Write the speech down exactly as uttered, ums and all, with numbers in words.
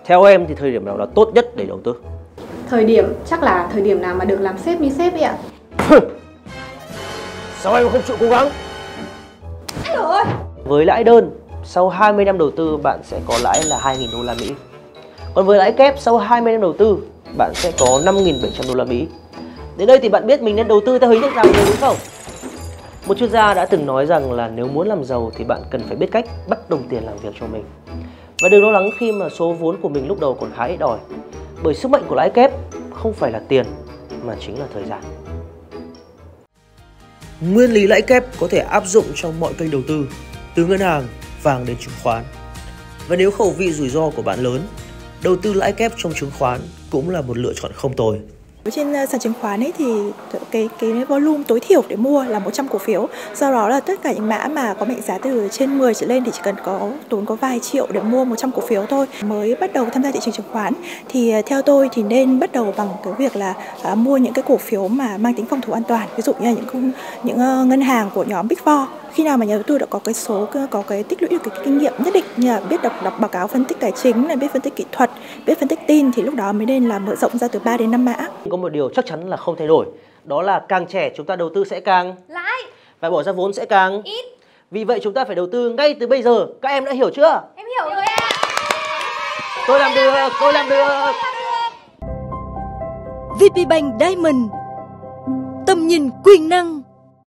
Theo em thì thời điểm nào là tốt nhất để đầu tư? Thời điểm chắc là thời điểm nào mà được làm sếp như sếp ấy ạ. Sao em không chịu cố gắng? Ôi dồi ôi. Với lãi đơn, sau hai mươi năm đầu tư bạn sẽ có lãi là hai nghìn đô la Mỹ. Còn với lãi kép, sau hai mươi năm đầu tư, bạn sẽ có năm nghìn bảy trăm đô la Mỹ. Đến đây thì bạn biết mình nên đầu tư theo hình thức nào rồi đúng không? Một chuyên gia đã từng nói rằng là nếu muốn làm giàu thì bạn cần phải biết cách bắt đồng tiền làm việc cho mình. Và đừng lo lắng khi mà số vốn của mình lúc đầu còn khá ít ỏi. Bởi sức mạnh của lãi kép không phải là tiền mà chính là thời gian. Nguyên lý lãi kép có thể áp dụng trong mọi kênh đầu tư, từ ngân hàng, vàng đến chứng khoán. Và nếu khẩu vị rủi ro của bạn lớn, đầu tư lãi kép trong chứng khoán cũng là một lựa chọn không tồi. Trên sàn chứng khoán ấy thì cái cái volume tối thiểu để mua là một trăm cổ phiếu. Do đó là tất cả những mã mà có mệnh giá từ trên mười trở lên thì chỉ cần có tốn có vài triệu để mua một trăm cổ phiếu thôi. Mới bắt đầu tham gia thị trường chứng khoán thì theo tôi thì nên bắt đầu bằng cái việc là à, mua những cái cổ phiếu mà mang tính phòng thủ an toàn, ví dụ như là những những uh, ngân hàng của nhóm Big Four. Khi nào mà nhà đầu tư đã có cái số có cái tích lũy được cái kinh nghiệm nhất định, như là biết đọc đọc báo cáo phân tích tài chính này, biết phân tích kỹ thuật, biết phân tích tin, thì lúc đó mới nên là mở rộng ra từ ba đến năm mã. Có một điều chắc chắn là không thay đổi, đó là càng trẻ chúng ta đầu tư sẽ càng Lãi. và bỏ ra vốn sẽ càng ít. Vì vậy chúng ta phải đầu tư ngay từ bây giờ. Các em đã hiểu chưa? Em hiểu rồi ạ. Tôi làm được, tôi làm được. vê pê Bank Diamond, tầm nhìn quyền năng.